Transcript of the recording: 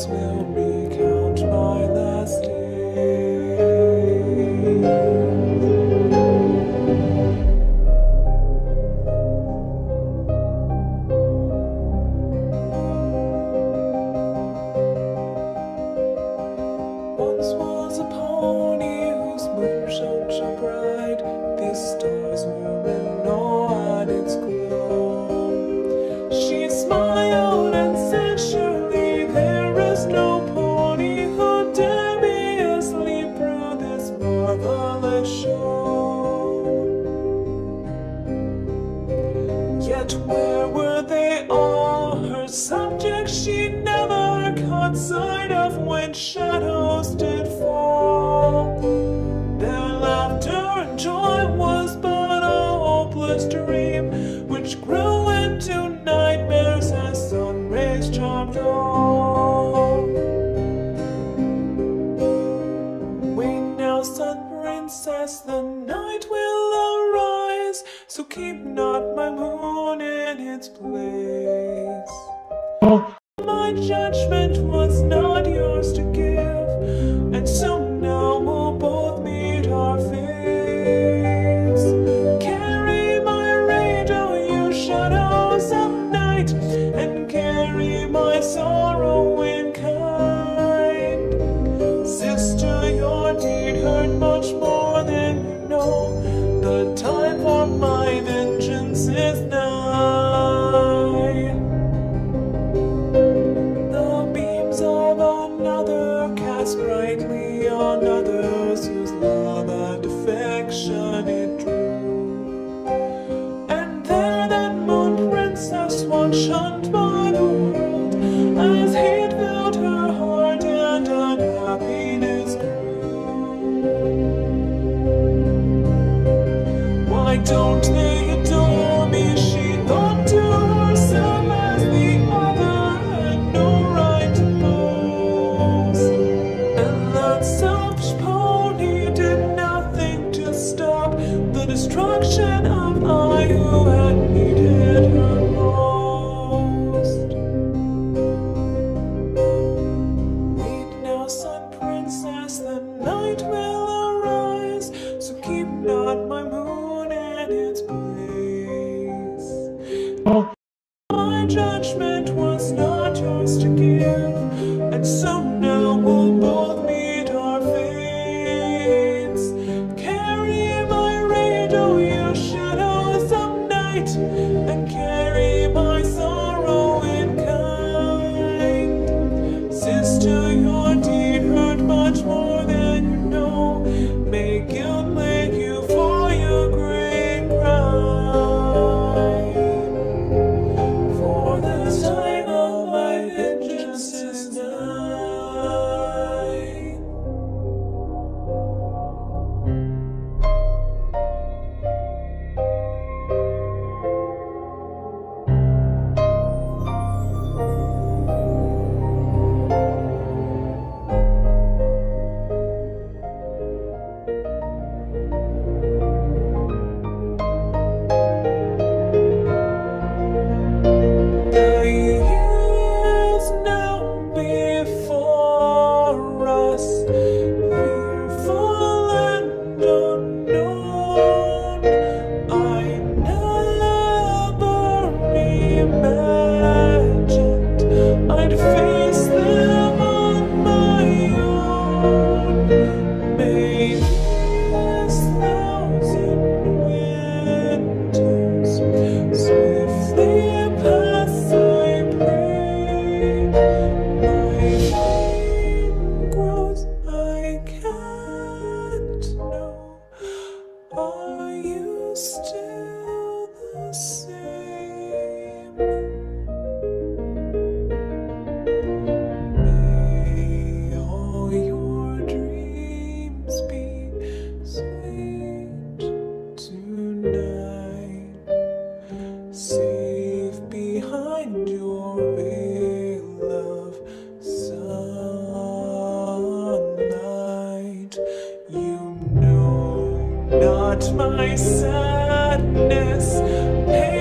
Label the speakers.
Speaker 1: stars will recount my last day. Once was a pony whose moon shone so bright, these stars were in awe at its glow. She smiled and said, surely there is no pony who dare be asleep through this marvelous show. Yet where were they all? Her subjects she never caught sight of when shadows did fall. Their laughter and joy was but a hopeless dream, which grew into nightmares as sun rays charmed all. Wait now, sun princess, the night will arise, so keep not my moon in its place. My judgment was not yours to give, and so now we'll both meet our fates. Carry my radio, you shadows of night, and carry my sorrow in kind. Sister, your deed hurt much more than you know. The time for my vengeance is nigh. Brightly on others whose love and affection it drew. And there that moon princess once shunned by the world, as hate filled her heart and unhappiness grew. Why don't they adore me? She thought to herself, as the other had no right to boast. That selfish pony did nothing to stop the destruction of I who had needed her most. Wait now, sun princess, the night will arise, so keep not my moon in its place. My judgment was not yours to give, and so now we'll both meet our fates. Carry my radio, you shadows of night, and carry my sorrow in kind. Sister, your deed hurt much more than you know. May guilt make you for your great crime. For the time of my vengeance is nigh. The years now before us, fearful and unknown, I never imagined I'd face them on my own. May this thousand winters swiftly pass, I pray. My pain grows, I can't know. Are you still the same? May all your dreams be sweet tonight, safe behind your veil of sunlight. You know not my sadness, pain.